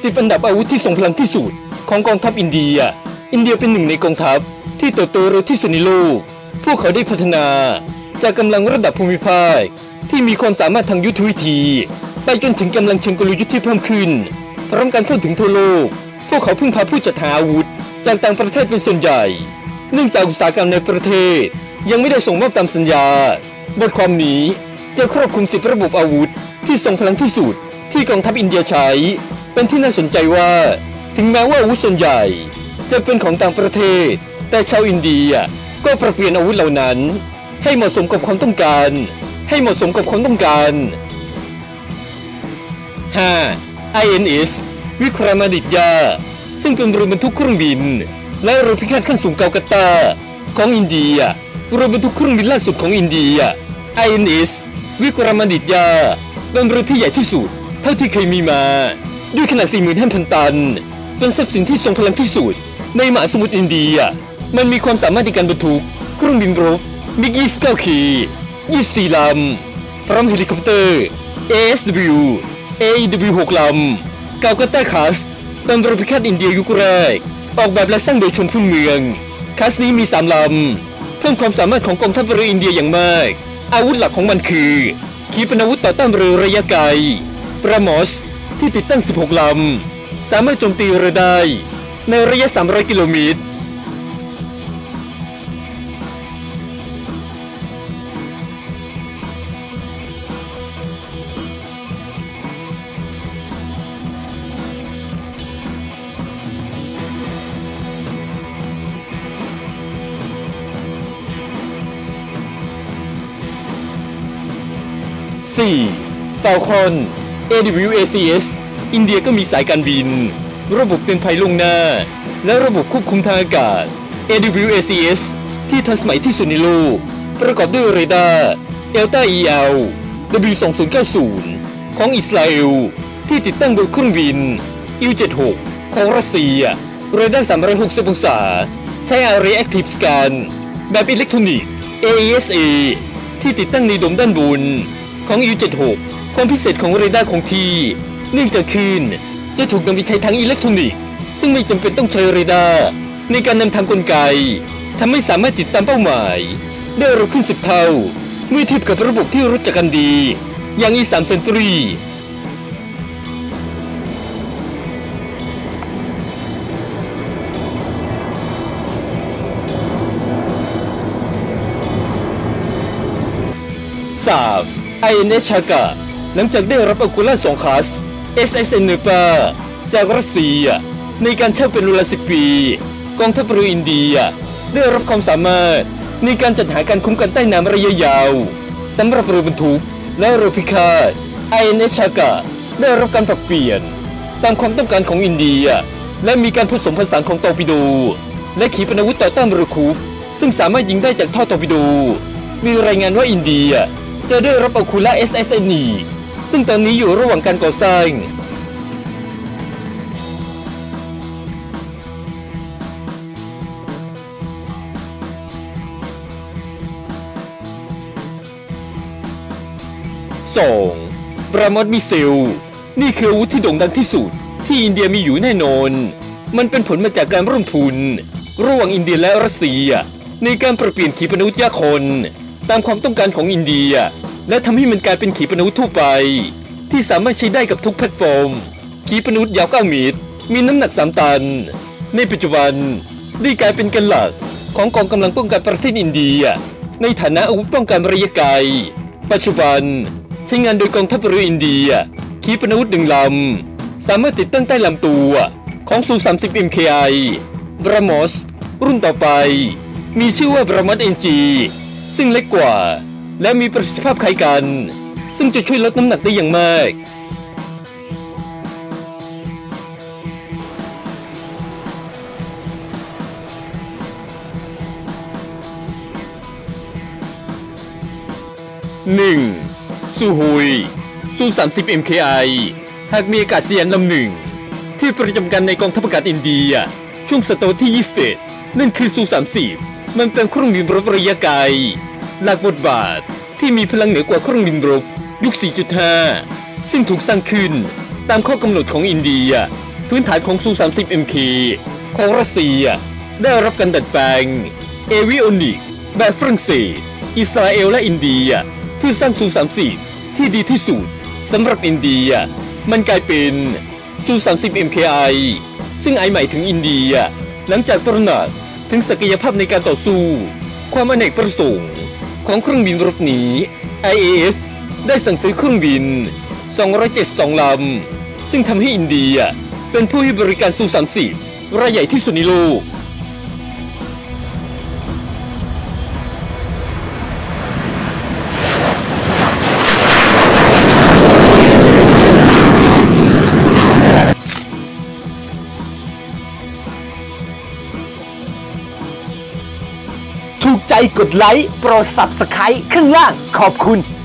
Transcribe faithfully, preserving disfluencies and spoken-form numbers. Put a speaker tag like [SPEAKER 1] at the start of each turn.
[SPEAKER 1] สิบอันดับอาวุธที่ทรงพลังที่สุดของกองทัพอินเดียอินเดียเป็นหนึ่งในกองทัพที่เติบโตเร็วที่สุดในโลกพวกเขาได้พัฒนาจากกำลังระดับภูมิภาคที่มีความสามารถทางยุทธวิธีไปจนถึงกำลังเชิงกลยุทธ์ที่เพิ่มขึ้นพร้อมการเข้าถึงทั่วโลกพวกเขาพึ่งพาผู้จัดหาอาวุธจากต่างประเทศเป็นส่วนใหญ่เนื่องจากอุตสาหกรรมในประเทศยังไม่ได้ส่งมอบตามสัญญาบทความนี้จะครอบคลุมสิบระบบอาวุธที่ทรงพลังที่สุดที่กองทัพอินเดียใช้เป็นที่น่าสนใจว่าถึงแม้ว่าอาวุธส่วนใหญ่จะเป็นของต่างประเทศแต่ชาวอินเดียก็ปรับเปลี่ยนอาวุธเหล่านั้นให้เหมาะสมกับความต้องการให้เหมาะสมกับความต้องการ ห้า ไอ เอ็น เอส วิครมาดิตยาซึ่งเป็นเรือบรรทุกเครื่องบินและเรือพิฆาตขั้นสูงเกากัตตาของอินเดียเรือบรรทุกเครื่องบินล่าสุดของอินเดีย ไอ เอ็น เอส วิครมาดิตยาเป็นเรือที่ใหญ่ที่สุดเท่าที่เคยมีมาด้วยขนาด สี่หมื่นห้าพัน ตันเป็นทรัพย์สินที่ทรงพลังที่สุดในมหาสมุทรอินเดียมันมีความสามารถในการบรรทุกเครื่องบินรบมิกยี่สิบเก้าขียี่สิบสี่ลำพร้อมเฮลิคอปเตอร์ เอ เอส ดับเบิลยู เอ อี ดับเบิลยู หก ลำเกากัตตาคัสเป็นเรือพิฆาตอินเดียยุคแรกออกแบบและสร้างโดยชนพื้นเมืองคัสนี้มีสามลำเพิ่มความสามารถของกองทัพเรืออินเดียอย่างมากอาวุธหลักของมันคือขีปนาวุธต่อต้านเรือระยะไกลปรามอสที่ติดตั้งสิบหกลำสามารถโจมตีเรือได้ในระยะสามร้อยกิโลเมตรสี่ Falcon เอ ดับเบิลยู เอ ซี เอส อินเดียก็มีสายการบินระบบเตือนภัยล่วงหน้าและระบบควบคุมทางอากาศ เอ ดับเบิลยู เอ ซี เอส ที่ทันสมัยที่สุดในโลกประกอบด้วยเรดาร์ Delta อี แอล ดับเบิลยู สองพันเก้าสิบ ของอิสราเอลที่ติดตั้งโดยเครื่องบิน อิล เจ็ดสิบหก ของรัสเซียเรดาร์สามร้อยหกสิบองศาใช้ Array Active Scan แบบอิเล็กทรอนิกส์ เอ อี เอส เอ ที่ติดตั้งในโดมด้านบนของ อิล เจ็ดสิบหก ความพิเศษของเรดาร์คงที่เนื่องจากคลื่นจะถูกนำไปใช้ทางอิเล็กทรอนิกส์ซึ่งไม่จำเป็นต้องใช้เรดาร์ในการนำทางกลไกทำให้สามารถติดตามเป้าหมายได้เร็วขึ้นสิบเท่าเมื่อเทียบกับระบบที่รู้จักกันดีอย่าง อี สาม Sentry สาม ไอ เอ็น เอส ชากะหลังจากได้รับอากูล่าสองคัส เอส เอส เอ็น เนปาจากรัสเซียในการเช่าเป็นเวลาสิบปีกองทัพเรืออินเดียได้รับความสามารถในการจัดหาการคุ้มกันใต้น้ำระยะยาวสำหรับเรือบรรทุกและเรือพิฆาต ไอ เอ็น เอส ชากะได้รับการปรับเปลี่ยนตามความต้องการของอินเดียและมีการผสมผสานของตอร์ปิโดและขีปนาวุธต่อต้านเรือคุกซึ่งสามารถยิงได้จากท่อตอร์ปิโดมีรายงานว่าอินเดียจะได้รับอาคูล่า เอส เอส เอ็น อีซึ่งตอนนี้อยู่ระหว่างการก่อสร้างสอง บรามอสมิเซลนี่คืออาวุธที่โด่งดังที่สุดที่อินเดียมีอยู่แน่นอนมันเป็นผลมาจากการร่วมทุนระหว่างอินเดียและรัสเซียในการปรับเปลี่ยนขีปนาวุธยาคนตามความต้องการของอินเดียและทำให้มันกลายเป็นขีปนาวุธทั่วไปที่สามารถใช้ได้กับทุกแพลตฟอร์มขีปนาวุธยาวเก้าเมตรมีน้ำหนักสามตันในปัจจุบันได้กลายเป็นกันหลักของกองกำลังป้องกันประเทศอินเดียในฐานะอาวุธป้องกันระยะไกลปัจจุบันใช้งานโดยกองทัพเรืออินเดียขีปนาวุธหนึ่งลำสามารถติดตั้งใต้ลำตัวของซู สามสิบ เอ็ม เค ไอ บรามอสรุ่นต่อไปมีชื่อว่าบรามอส เอ็น จี ซึ่งเล็กกว่าและมีประสิทธิภาพคล้ายกันซึ่งจะช่วยลดน้ำหนักได้อย่างมากหนึ่งซูฮุยซู สามสิบ เอ็ม เค ไอ หากมีอากาศยานลำหนึ่งที่ประจำการในกองทัพอากาศอินเดียช่วงศตวรรษที่ยี่สิบเอ็ดนั่นคือซู สามสิบมันเป็นเครื่องบินรบระยะไกลหลักบทบาทที่มีพลังเหนือกว่าเครื่องบินรบยุค สี่จุดห้า ซึ่งถูกสร้างขึ้นตามข้อกำหนดของอินเดียพื้นฐานของซู สามสิบ เอ็ม เค ของรัสเซียได้รับการดัดแปลงเอวิโอนิกแบบฝรั่งเศสอิสราเอลและอินเดียเพื่อสร้างซู สามสิบ ที่ดีที่สุดสำหรับอินเดียมันกลายเป็นซู สามสิบ เอ็ม เค ไอ ซึ่งไอหมายถึงอินเดียหลังจากตระหนักถึงศักยภาพในการต่อสู้ความอเนกประสงค์ของเครื่องบินรบนี้ ไอ เอ เอฟ ได้สั่งซื้อเครื่องบินสองร้อยเจ็ดสิบสองลำซึ่งทำให้อินเดียเป็นผู้ให้บริการซู สามสิบ รายใหญ่ที่สุดในโลก
[SPEAKER 2] ถูกใจกดไลค์โปรด ซับสไครบ์ ข้างล่างขอบคุณ